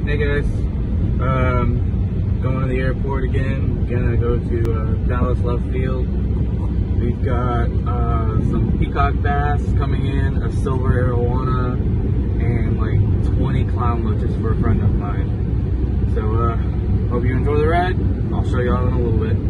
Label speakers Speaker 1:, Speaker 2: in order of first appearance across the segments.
Speaker 1: Hey guys, going to the airport again. Gonna go to Dallas left field. We've got some peacock bass coming in, a silver arowana, and like 20 clown loaches for a friend of mine. So hope you enjoy the ride. I'll show y'all in a little bit.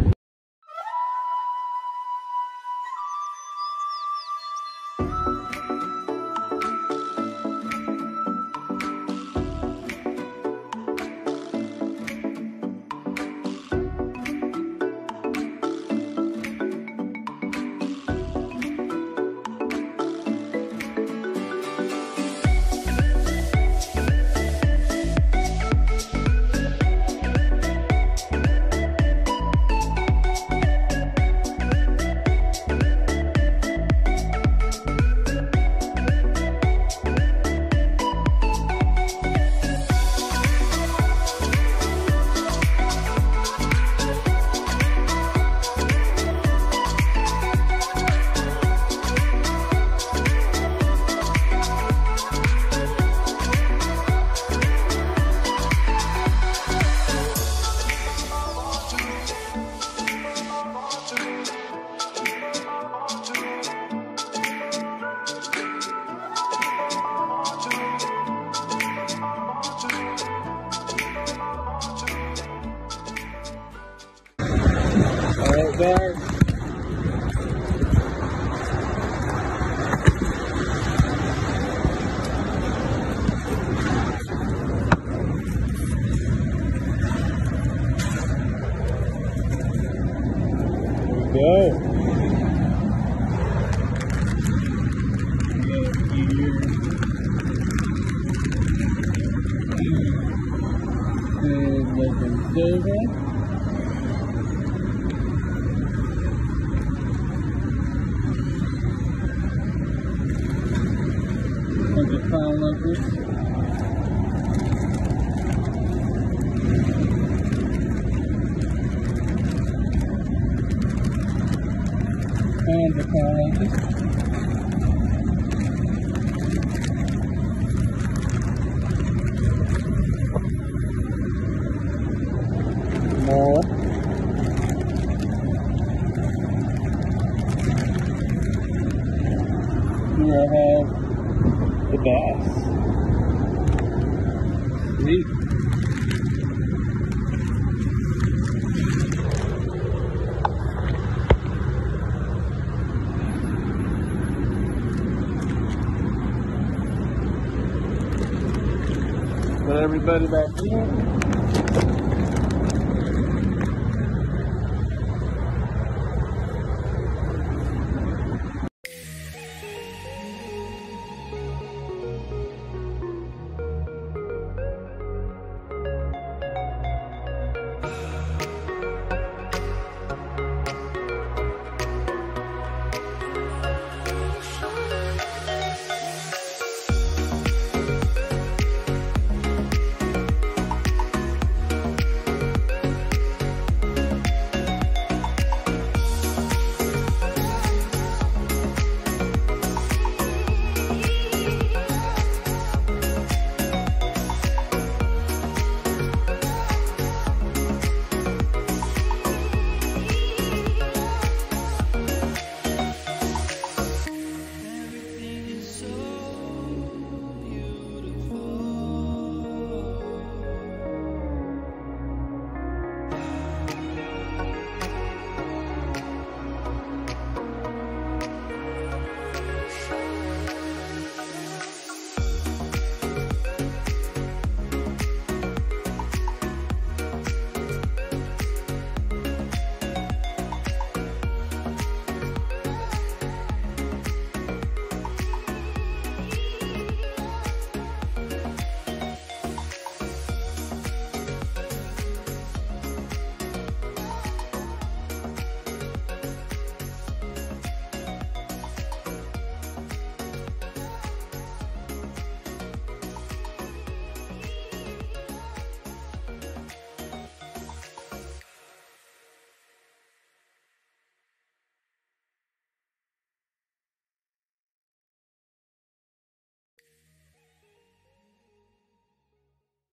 Speaker 1: Alright guys, here we go. And looking silver. Bunch of clown loafers. And the clown loafers. More. Here I have the bass. Sweet. Got everybody back here.